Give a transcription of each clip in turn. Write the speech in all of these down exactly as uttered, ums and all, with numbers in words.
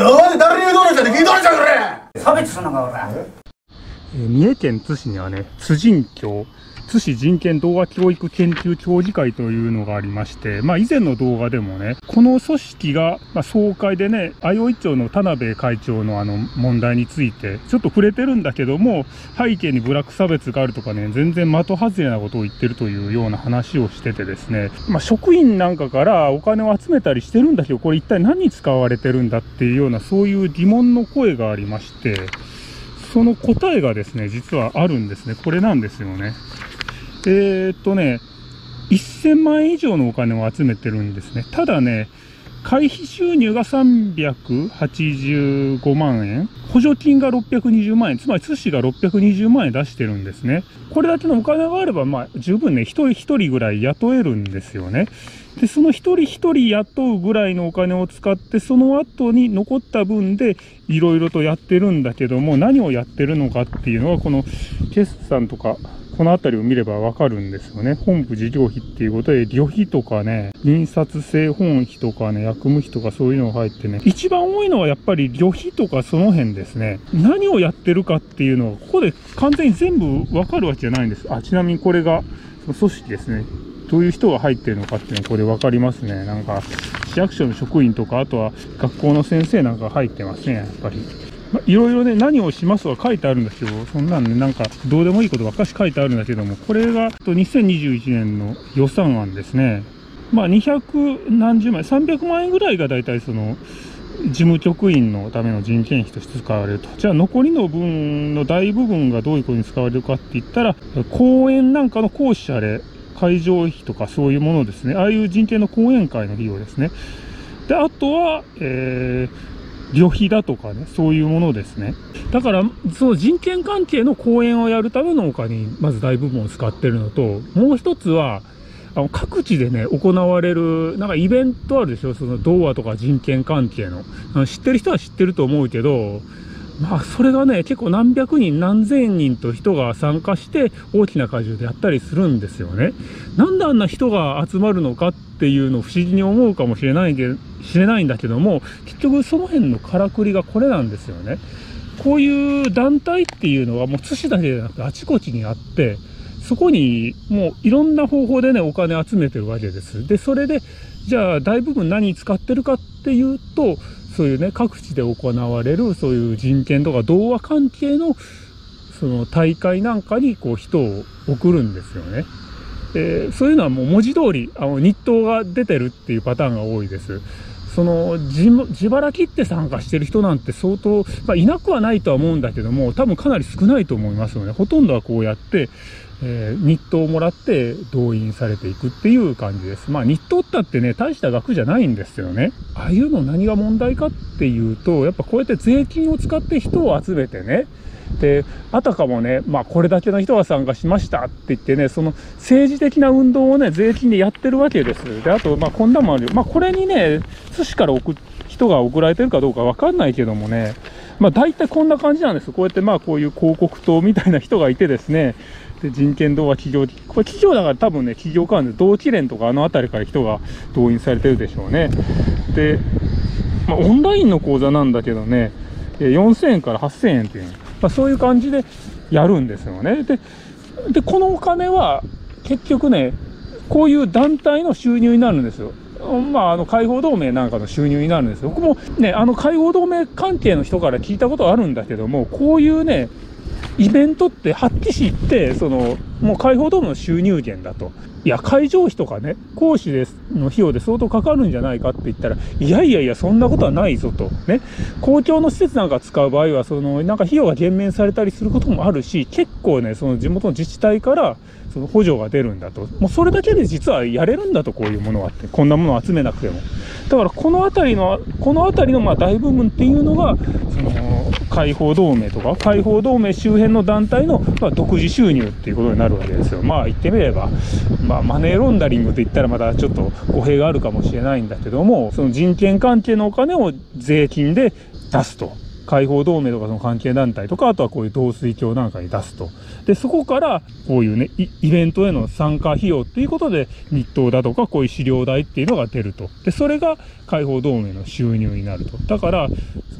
誰誰にどうなっちゃって聞いとるじゃんこれ。 差別すんのかおら。 えー、三重県津市にはね、津人協、津市人権動画教育研究協議会というのがありまして、まあ以前の動画でもね、この組織が、まあ、総会でね、相生町の田辺会長のあの問題について、ちょっと触れてるんだけども、背景に部落差別があるとかね、全然的外れなことを言ってるというような話をしててですね、まあ職員なんかからお金を集めたりしてるんだけど、これ一体何に使われてるんだっていうような、そういう疑問の声がありまして、その答えがですね、実はあるんですね。これなんですよね。えーっとね、せんまんえん以上のお金を集めてるんですね。ただね、会費収入がさんびゃくはちじゅうごまんえん、補助金がろっぴゃくにじゅうまんえん、つまり津市がろっぴゃくにじゅうまんえん出してるんですね。これだけのお金があれば、まあ、十分ね、一人一人ぐらい雇えるんですよね。で、その一人一人雇うぐらいのお金を使って、その後に残った分でいろいろとやってるんだけども、何をやってるのかっていうのは、この決算とか、このあたりを見ればわかるんですよね。本部事業費っていうことで、旅費とかね、印刷製本費とかね、役務費とかそういうのが入ってね、一番多いのはやっぱり旅費とかその辺ですね。何をやってるかっていうのは、ここで完全に全部わかるわけじゃないんです。あ、ちなみにこれが、組織ですね。どういう人が入ってるのかっていうのはこれわかりますね。なんか、市役所の職員とか、あとは学校の先生なんか入ってますね、やっぱり。まあ、いろいろね、何をしますは書いてあるんですけど、そんなんね、なんか、どうでもいいことばっかし書いてあるんだけども、これが、にせんにじゅういちねんの予算案ですね。まあ、にひゃくなんじゅうまんえん、さんびゃくまんえんぐらいがだいたいその、事務局員のための人件費として使われると。じゃあ、残りの分の大部分がどういうことに使われるかって言ったら、講演なんかの講師あれ、会場費とかそういうものですね。ああいう人権の講演会の費用ですね。で、あとは、えー、旅費だとかね、そういうものですね。だから、その人権関係の講演をやるためのお金に、まず大部分を使ってるのと、もう一つは、あの、各地でね、行われる、なんかイベントあるでしょ？その、童話とか人権関係の。あの知ってる人は知ってると思うけど、まあ、それがね、結構何百人、何千人と人が参加して、大きな会場でやったりするんですよね。なんであんな人が集まるのかっていうのを不思議に思うかもしれないけど、知れないんだけども、結局その辺のからくりがこれなんですよね。こういう団体っていうのはもう津市だけじゃなくてあちこちにあって、そこにもういろんな方法でね、お金集めてるわけです。で、それで、じゃあ大部分何に使ってるかっていうと、そういうね、各地で行われる、そういう人権とか童話関係の、その大会なんかにこう人を送るんですよね。えー、そういうのはもう文字通り、あの、日当が出てるっていうパターンが多いです。その、自、自腹切って参加してる人なんて相当、まあ、いなくはないとは思うんだけども、多分かなり少ないと思いますよね。ほとんどはこうやって、えー、日当をもらって動員されていくっていう感じです。まあ、日当ったってね、大した額じゃないんですよね。ああいうの何が問題かっていうと、やっぱこうやって税金を使って人を集めてね、で、あたかもね、まあこれだけの人が参加しましたって言ってね、その政治的な運動をね、税金でやってるわけです。で、あと、まあこんなもあるよ。まあこれにね、津市から送人が送られてるかどうかわかんないけどもね、まあ大体こんな感じなんです。こうやってまあこういう広告塔みたいな人がいてですね、で人権動画企業、これ企業だから多分ね、企業間で同期連とかあの辺りから人が動員されてるでしょうね。で、まあオンラインの講座なんだけどね、よんせんえんからはっせんえんっていう、まあ、そういう感じでやるんですよね。で、で、このお金は結局ね、こういう団体の収入になるんですよ。まあ、あの、解放同盟なんかの収入になるんですよ。僕もね、あの、解放同盟関係の人から聞いたことあるんだけども、こういうね、イベントってはっきり言って、その、もう解放同盟の収入源だと。いや、会場費とかね、講師ですの費用で相当かかるんじゃないかって言ったら、いやいやいや、そんなことはないぞと。ね。公共の施設なんか使う場合は、その、なんか費用が減免されたりすることもあるし、結構ね、その地元の自治体から、その補助が出るんだと。もうそれだけで実はやれるんだと、こういうものはって。こんなものを集めなくても。だから、このあたりの、このあたりのまあ大部分っていうのが、その、解放同盟とか、解放同盟周辺の団体の、まあ、独自収入っていうことになるわけですよ。まあ言ってみれば、まあマネーロンダリングって言ったらまたちょっと語弊があるかもしれないんだけども、その人権関係のお金を税金で出すと。解放同盟とかその関係団体とか、あとはこういう同水協なんかに出すと。で、そこからこういうね、イベントへの参加費用っていうことで日当だとかこういう資料代っていうのが出ると。で、それが解放同盟の収入になると。だから、そ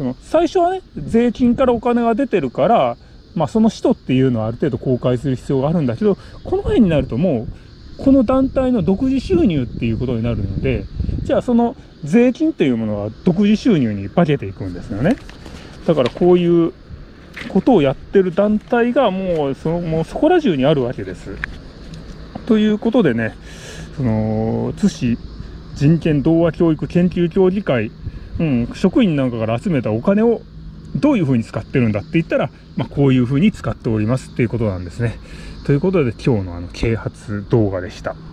その最初はね、税金からお金が出てるから、まあその使途っていうのはある程度公開する必要があるんだけど、この辺になるともう、この団体の独自収入っていうことになるので、じゃあその税金というものは独自収入に化けていくんですよね。だからこういうことをやってる団体がもうその、もうそこら中にあるわけです。ということでね、その、津市人権童話教育研究協議会、うん、職員なんかから集めたお金をどういうふうに使ってるんだって言ったら、まあ、こういうふうに使っておりますっていうことなんですね。ということで今日のあの啓発動画でした。